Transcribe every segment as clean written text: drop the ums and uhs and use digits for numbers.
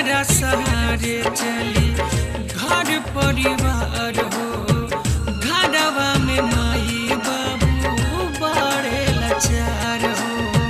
केकरा सहारे चली घर परिवार हो, घरवा में माई बाबू बड़े लाचार हो।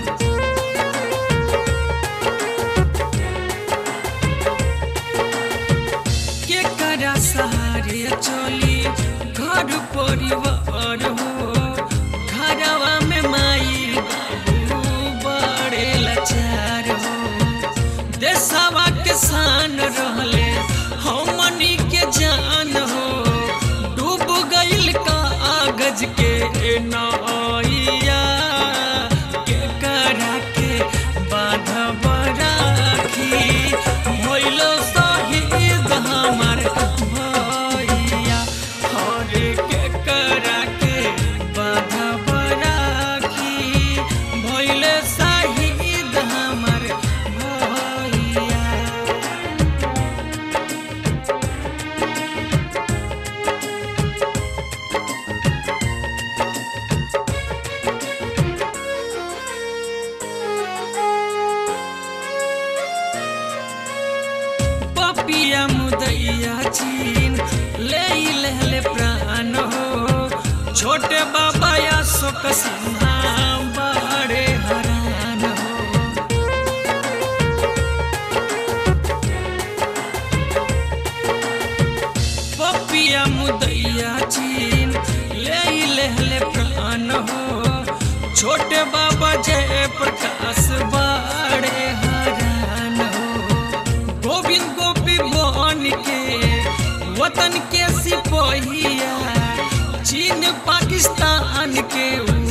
केकरा सहारे चली घर परिवार हो, घरवा में माई बाबू बड़े लाचार हो। देशवा के शान रहले हमनी के जान हो, डूब गइल कागज के नैया केकरा के बांधब राखी। भइलो शहीद हमार भैया, हरे केकरा के बांधब राखी। भइले शहीद हमार भैया। पपिया मुदैया चीन ले प्राण हो, छोटे बाबा अशोक सिन्हा बड़े हरान हो। पपिया मुदैया चीन ले प्राण हो, छोटे बाबा जय प्रकाश बड़े हरान हो। गोविंद गोपी बन के वतन के सिपहिया, चीन पाकिस्तान के